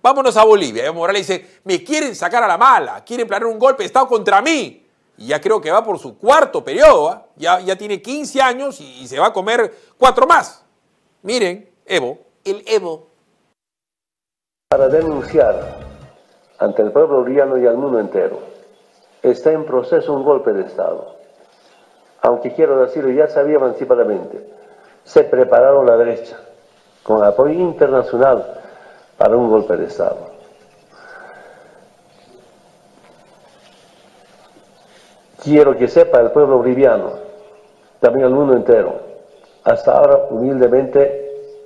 Vámonos a Bolivia. Evo Morales dice, me quieren sacar a la mala, quieren planear un golpe de Estado contra mí. Y ya creo que va por su cuarto periodo, ¿eh? Ya tiene 15 años y se va a comer 4 más. Miren, Evo, el Evo. Para denunciar ante el pueblo boliviano y al mundo entero, está en proceso un golpe de Estado. Aunque quiero decirlo, ya sabía anticipadamente, se prepararon la derecha con apoyo internacional para un golpe de Estado. Quiero que sepa el pueblo boliviano, también el mundo entero, hasta ahora humildemente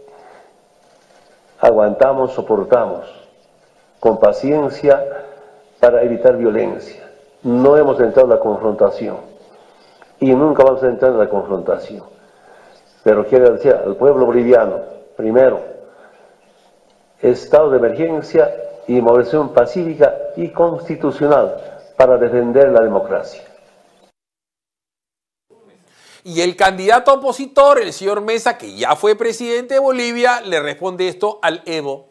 aguantamos, soportamos, con paciencia para evitar violencia. No hemos entrado en la confrontación y nunca vamos a entrar en la confrontación. Pero quiero decir al pueblo boliviano, primero, estado de emergencia y movilización pacífica y constitucional para defender la democracia. Y el candidato opositor, el señor Mesa, que ya fue presidente de Bolivia, le responde esto al Evo.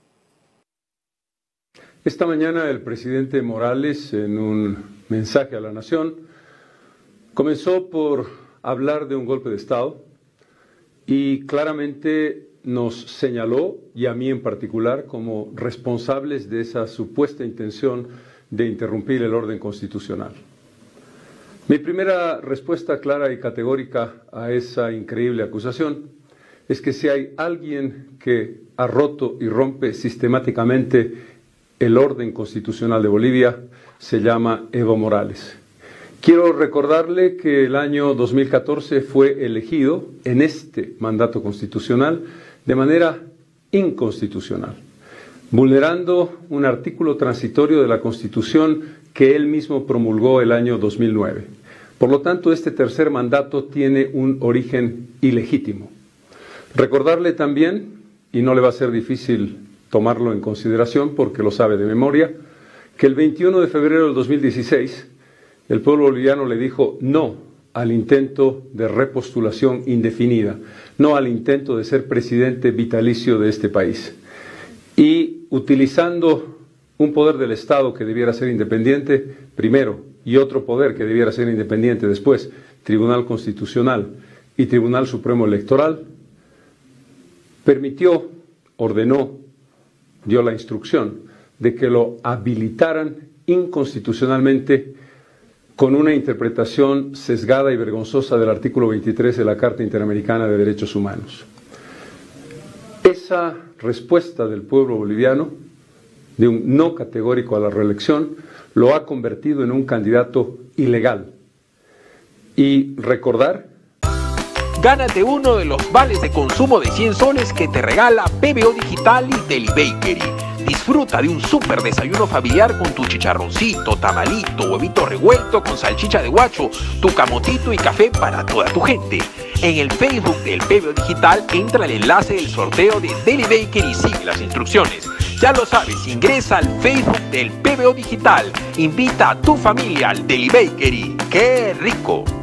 Esta mañana el presidente Morales, en un mensaje a la nación, comenzó por hablar de un golpe de Estado y claramente nos señaló, y a mí en particular, como responsables de esa supuesta intención de interrumpir el orden constitucional. Mi primera respuesta clara y categórica a esa increíble acusación es que si hay alguien que ha roto y rompe sistemáticamente el orden constitucional de Bolivia, se llama Evo Morales. Quiero recordarle que el año 2014 fue elegido en este mandato constitucional de manera inconstitucional, vulnerando un artículo transitorio de la Constitución que él mismo promulgó el año 2009. Por lo tanto, este tercer mandato tiene un origen ilegítimo. Recordarle también, y no le va a ser difícil tomarlo en consideración porque lo sabe de memoria, que el 21 de febrero del 2016 el pueblo boliviano le dijo no al intento de repostulación indefinida, no al intento de ser presidente vitalicio de este país. Y utilizando un poder del Estado que debiera ser independiente, primero, y otro poder que debiera ser independiente después, Tribunal Constitucional y Tribunal Supremo Electoral, permitió, ordenó, dio la instrucción de que lo habilitaran inconstitucionalmente con una interpretación sesgada y vergonzosa del artículo 23 de la Carta Interamericana de Derechos Humanos. Esa respuesta del pueblo boliviano, de un no categórico a la reelección, lo ha convertido en un candidato ilegal. Y recordar... Gánate uno de los vales de consumo de 100 soles que te regala PBO Digital y Deli Bakery. Disfruta de un súper desayuno familiar con tu chicharroncito, tamalito, huevito revuelto con salchicha de guacho, tu camotito y café para toda tu gente. En el Facebook del PBO Digital entra el enlace del sorteo de Deli Bakery y sigue las instrucciones. Ya lo sabes, ingresa al Facebook del PBO Digital. Invita a tu familia al Deli Bakery. ¡Qué rico!